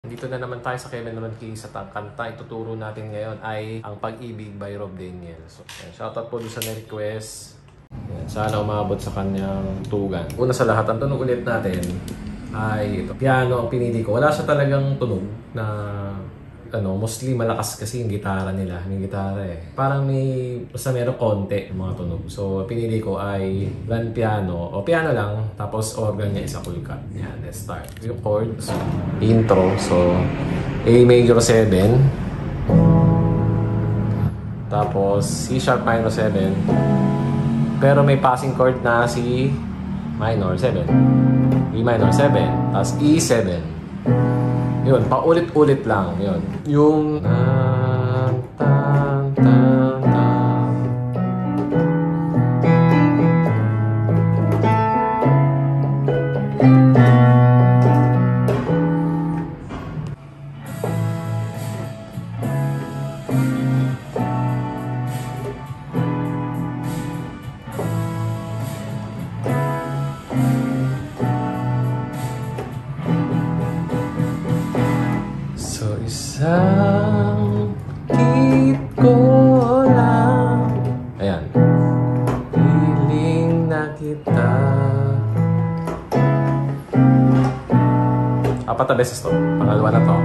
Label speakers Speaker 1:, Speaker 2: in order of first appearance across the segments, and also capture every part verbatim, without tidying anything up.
Speaker 1: Dito na naman tayo sa Kevin Ronqui sa kanta. Ituturo natin ngayon ay Ang Pag-ibig by Rob Daniel. So, shoutout po doon sa na-request. Yan, sana umabot sa kanyang tugan. Una sa lahat, ang tunog ulit natin ay ito. Piano ang pinili ko. Wala siya talagang tunog na ano, mostly malakas kasi yung gitara nila. Yung gitara eh. Parang may, basta meron konti yung mga tunog. So, pinili ko ay grand piano. O piano lang. Tapos organ niya is a full cut. Yan, let's start. Yung chords, intro. So, A major seven. Tapos C sharp minor seven. Pero may passing chord na C minor seven. E minor seven. Tapos E seven. Yun, paulit-ulit lang. Yun. Yung tan, tan, tan, tan. So isang hit ko lang. Ayan. Piling na kita. Apat na beses to. Pangalawa na to.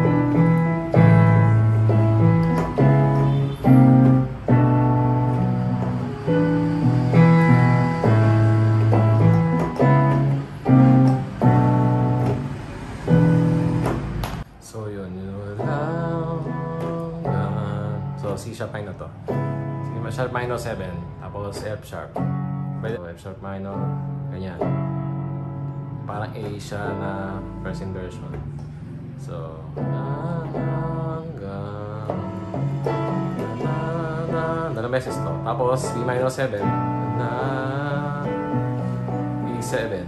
Speaker 1: So yun, yun lang. So C sharp minor to. C sharp minor seven. Tapos F sharp. Pwede F sharp minor. Ganyan. Parang A siya na first inversion. So hanggang dalawang beses to. Tapos B minor seven na B seven.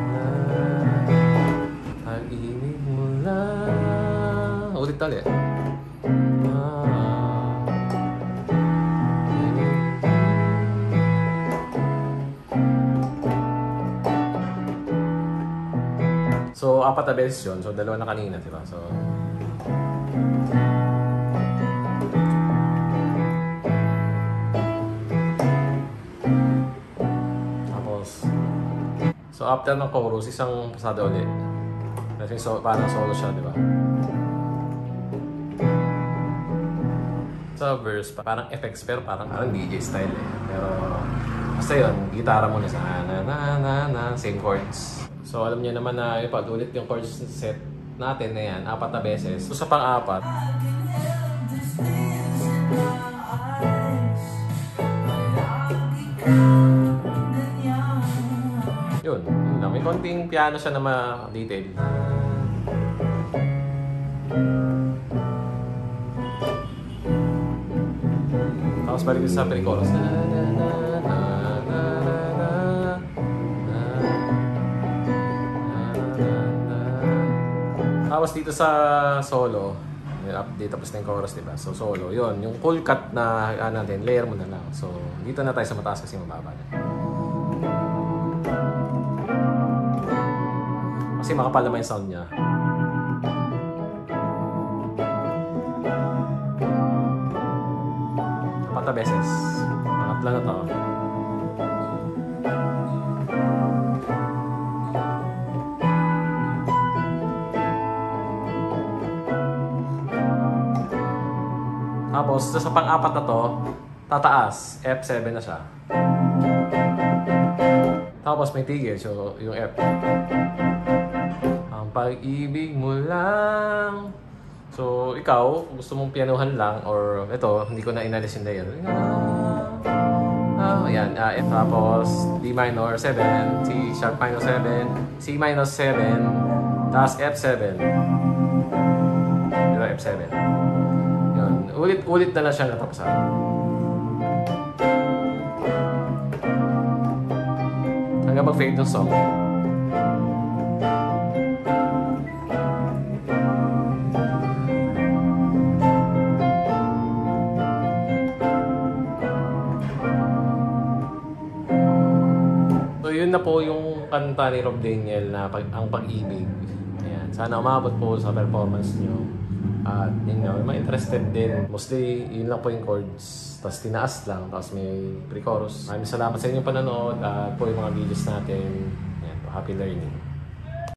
Speaker 1: Pag-ibig mo lang. Ulit ulit. So, apat na beses yun. So, dalawa na kanina, diba? So, tapos, so after ng chorus, isang pasada ulit. Kasi so, parang solo siya, diba? Sa verse, parang effects, pero parang, parang D J style eh. Pero, basta yun, gitara mo na sa na na na na, same chords. So, alam niyo naman na yung pag-ulit yung chords set natin na yan, apat na beses. So, sa pang-apat, yun, yun lang. May konting piano siya na ma-detail. Tapos balik sa pre-chorus. Na, na, na, na, na, na, na. Tapos dito sa solo, update tapos na yung chorus, diba? So solo, yun. Yung full cut na ano natin, layer mo na lang. So dito na tayo sa mataas kasi mababa na. Kasi makapal naman yung sound niya. Apat na beses. Pangatla na to. Tapos, sa pang-apat na to, tataas. F seven na siya. Tapos, may tigil. So, yung F. Ang pag-ibig mo lang. So, ikaw, gusto mong pianuhan lang, or ito, hindi ko na inalis yung layer. Ah, ayan. Uh, F. Tapos, D minor seven, C sharp minor seven, C minor seven, tapos F seven. Ito, F seven. Ulit-ulit na lang siya natapasan. Hanggang mag-fade yung song. So yun na po yung kanta ni Rob Daniel na pag, Ang Pag-ibig. Ayan. Sana umabot po sa performance nyo. At yun nga, may interested din. Mostly, yun lang po yung chords. Tapos tinaas lang, tapos may pre-chorus. Maraming salamat sa inyong panonood at po yung mga videos natin. Yan po, happy learning.